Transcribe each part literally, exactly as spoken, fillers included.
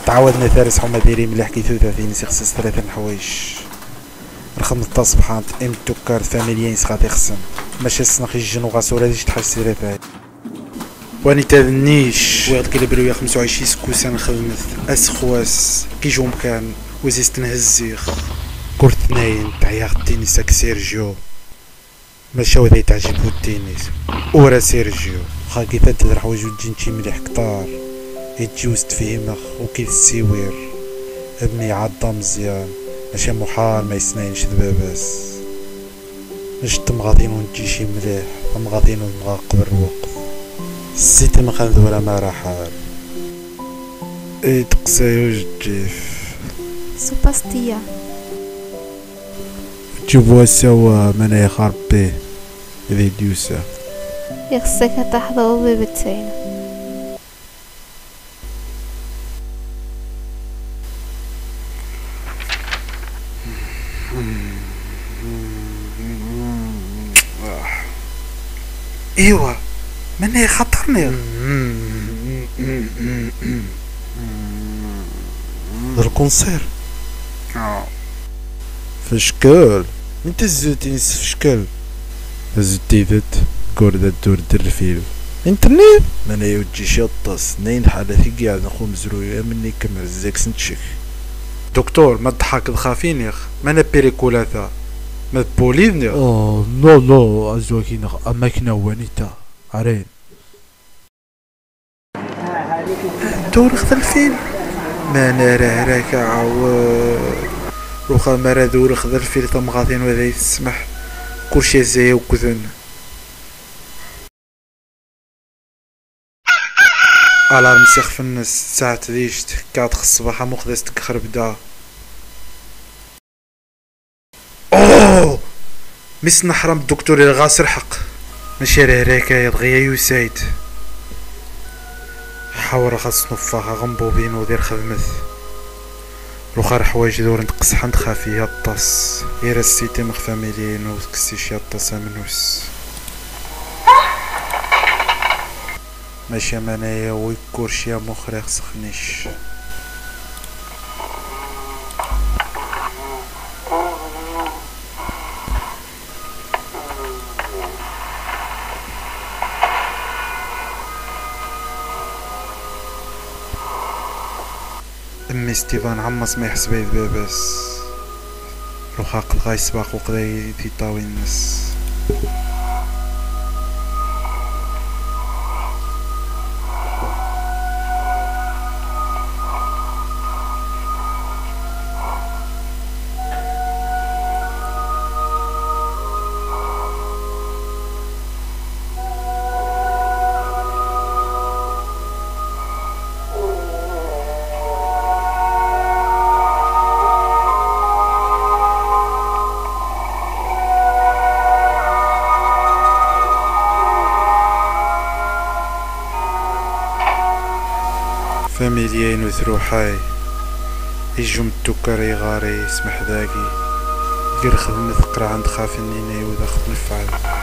تعاودنا ثالث حما دايرين مليح كي ثلاثين سيخصص ثلاثة الحوايج رخم الطا سبحان ام توكار فاميليين سخاطي خصم ماشي السنخي الجن وغاسورة ديش تحس ثلاثة واني تاذنيش واحد كيلبرو يا خمسة وعشرين سكوسان خدمت اسخواس كي جو مكان وزيست نهزيخ كرت اثنين تعيا التنس هاك سيرجيو ماشي وذا تعجبو التنس ورا سيرجيو خا كي تدير حوايج وتجي مليح كتار يتجوز تفهمخ وكي السيوير ابني عضا مزيان ماشي محال ما يسناينش دباباس باش تمغاطين ونجي شي مليح تمغاطين ونغاقب الوقت السيتي ما خاذ ولا ما راحال اي تقسايو جيف سوباستيا تجيبوها سوا مانا يخرب بيه اذا يديوسا يخصك تحضر ببتين ايوا مانا يخطرني الكونسير فشكال انت زوتي نس فشكال زوتي ذات كوردا دور الفيلم انترنيت مانا يوجي شطاس نين حالتي قاعد نخو مزروية مني كمل زيك سنتشك دكتور ما تضحك تخافيني يا اخ مانا بيريكولاتا ما تبوليني اه نو نو ازواكي نخ اماكن وانيتا عرين دور خذ الفيلم مانا راه راك عاود روخا مرا دور خذ الفيلم تمغاطين وذا يسمح كلشي زي وكذن الارم سيخ في الناس ساعة ديشت كاد الصباح مقدستك خربدا اوه مس نحرم الدكتور الغاسر حق ماشي راه راكايا دغيا يوسايد حاور خاص نفاها غنبوبين ودير خدمت روخا حوايج دور نتقص حند خافي يطاس يرا السيتي مخفاميلين وكسيش يطاس منوس ماشي مانايا ويكورشي مخري خسخنيش امي ستيفان عمص ما يحسب باباس روخا قد غايسباق وقدا يطاوي الناس فاميليين وثروحاي يجو متوكر يغاري يسمح ذاكي دير خدمة قرا عند خاف النيني وذا خدم الفعل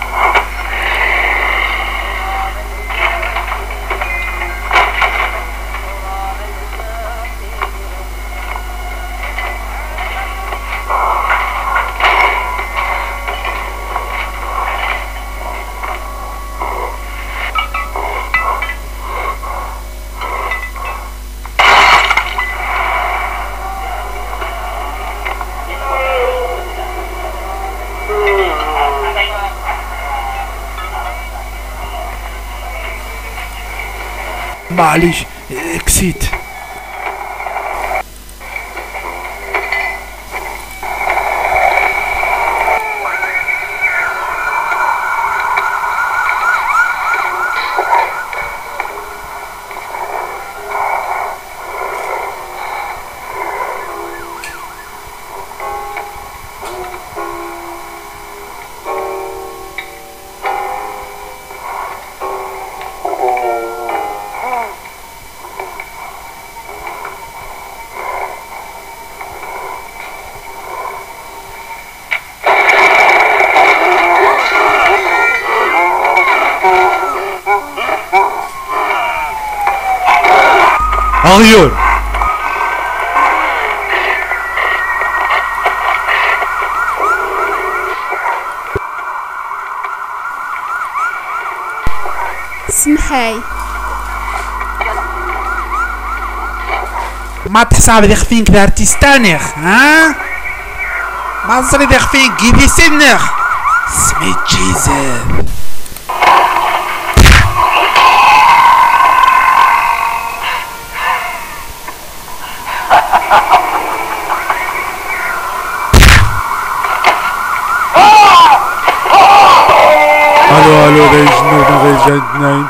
معليش كسيت اغيور حاي ما تحسب ذي خفين كذا ارتيستانيخ ها ما تصري ذي خفين كيدي سنخ سميت جيزر الو الو غير جنوب غير جاي اثنين.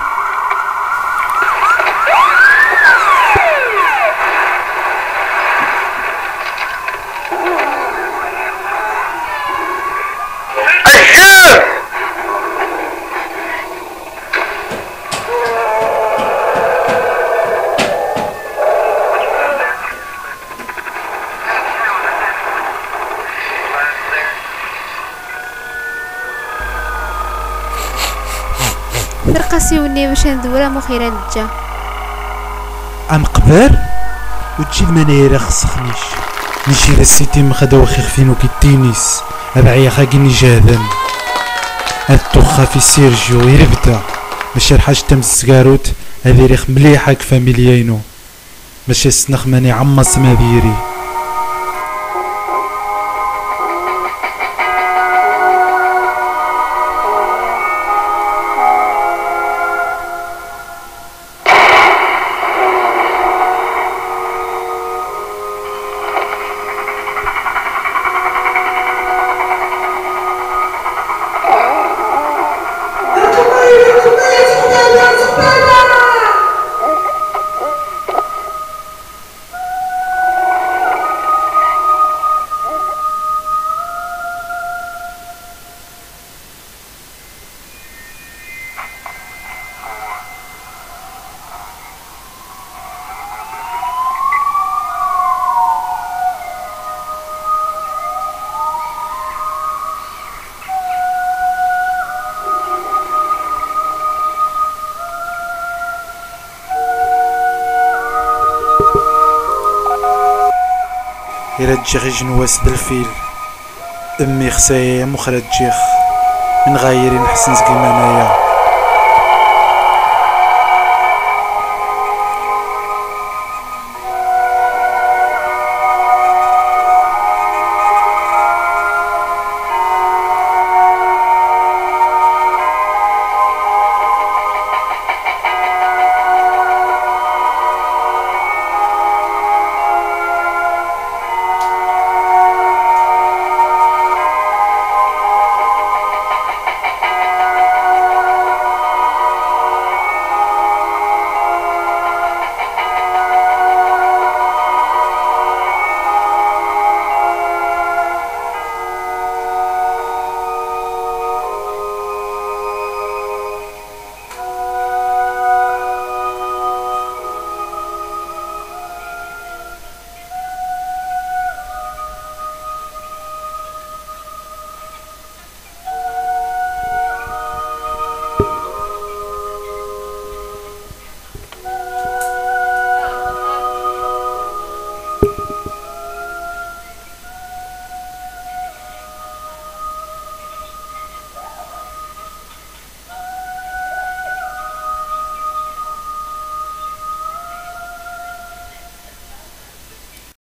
فرقاسي وني باش ندورا مخيرا الجا ام قبر وتجي المناير خسخنيش نجي للسيتي مخدا وخي خفينو كي التينيس ابعيا خاقني جاهدا التوخا في سيرجيو يربدا ماشي الحاج تم السكاروت هذي ريخ مليحه كفاميليينو ماشي السنخ ماني عمص مديري. إلا تجي غي جنواس بالفيل أمي خسايا مخرج جيخ من غايرين حسن زكيما انايا